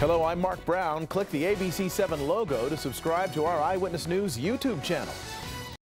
Hello, I'm Mark Brown. Click the ABC7 logo to subscribe to our Eyewitness News YouTube channel.